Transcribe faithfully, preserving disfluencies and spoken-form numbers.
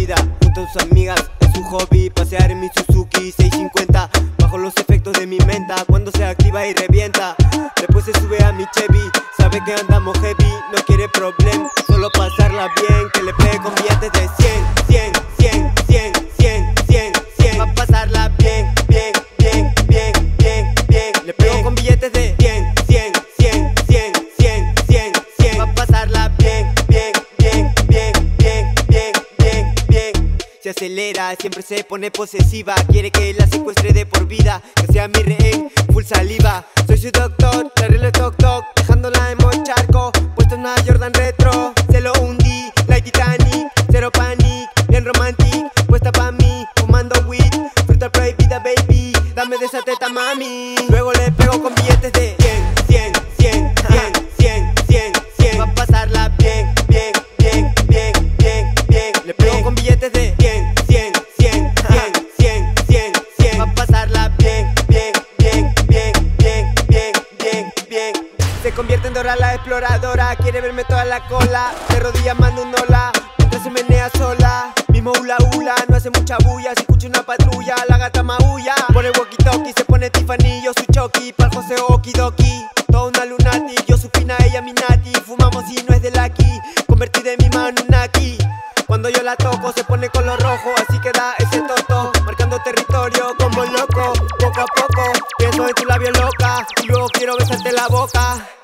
vida junto a sus amigas. Es su hobby pasear en mi Suzuki seiscientos cincuenta. Bajo los efectos de mi menta, cuando se activa y revienta. Después se sube a mi Chevy, sabe que andamos heavy. No quiere problem, solo pasarla bien. Que le pegue con billetes de cien, cien, cien, cien, cien, cien, cien. Va a pasarla bien, bien, bien, bien, bien, bien. Le pego con billetes de cien, cien, cien, cien, cien, cien, cien. Va a pasarla bien, bien, bien, bien, bien, bien, bien, bien. Se acelera, siempre se pone posesiva. Quiere que la secuestre de por vida, que sea mi rehén, full saliva. Soy su doctor, le arreglo el toc toc, dejándola en mocharco. Puesto una Jordan retro, se lo hundí, like Titanic. Cero panic, bien romantic, puesta pa' mí, fumando weed. Fruta prohibida, baby, dame de esa teta, mami. Luego le pego con billetes de cien, cien, cien, cien, cien, cien, cien. Va a pasarla bien, bien, bien, bien, bien, bien. Le pego con billetes de cien, cien, cien, cien, cien, cien, cien. Va a pasarla bien, bien, bien, bien, bien, bien, bien, bien. Se convierte en Dora la exploradora, quiere verme toda la cola. De rodillas mando un hola, mientras se menea sola. Mismo hula hula, no hace mucha bulla. Si escucha una patrulla, la gata maulla. Pone walkie talkie, se pone Tiffany, yo su Chucky. Pa'l José Okidoki, toda una lunatic. Yo su fina, ella mi nati. Fumamos y no es de aquí, convertida en mi mano Naki. Cuando yo la toco se pone color rojo, así que da ese toto, marcando territorio como loco. Poco a poco pienso en tu labio loca y luego quiero besarte la boca.